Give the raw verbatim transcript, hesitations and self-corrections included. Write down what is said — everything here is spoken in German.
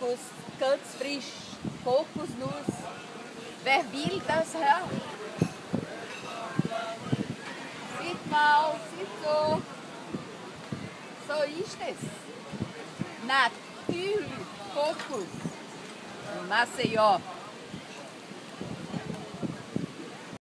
Kokos, ganz frisch, Kokosnuss. Wer will das haben? Sieht mal, sieht so. So ist es. Natürlich, Kokos. Masse ja.